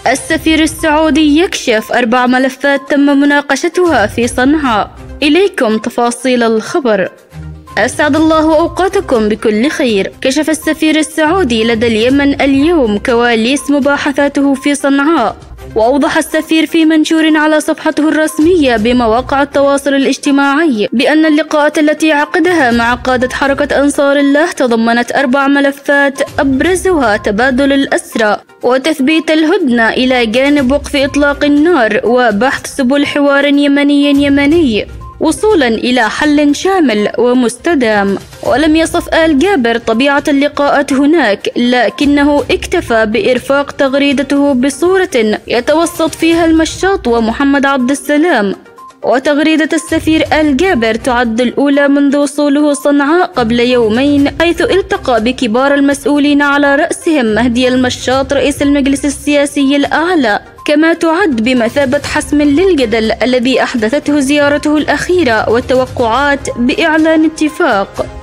السفير السعودي يكشف 4 ملفات تم مناقشتها في صنعاء. إليكم تفاصيل الخبر. أسعد الله أوقاتكم بكل خير. كشف السفير السعودي لدى اليمن اليوم كواليس مباحثاته في صنعاء. وأوضح السفير في منشور على صفحته الرسمية بمواقع التواصل الاجتماعي بأن اللقاءات التي عقدها مع قادة حركة أنصار الله تضمنت 4 ملفات أبرزها تبادل الأسرى وتثبيت الهدنة إلى جانب وقف إطلاق النار وبحث سبل حوار يمني وصولا إلى حل شامل ومستدام. ولم يصف آل جابر طبيعة اللقاءات هناك، لكنه اكتفى بإرفاق تغريدته بصورة يتوسط فيها المشاط ومحمد عبد السلام. وتغريدة السفير آل جابر تعد الأولى منذ وصوله صنعاء قبل يومين، حيث التقى بكبار المسؤولين على رأسهم مهدي المشاط رئيس المجلس السياسي الأعلى، كما تعد بمثابة حسم للجدل الذي أحدثته زيارته الأخيرة والتوقعات بإعلان اتفاق.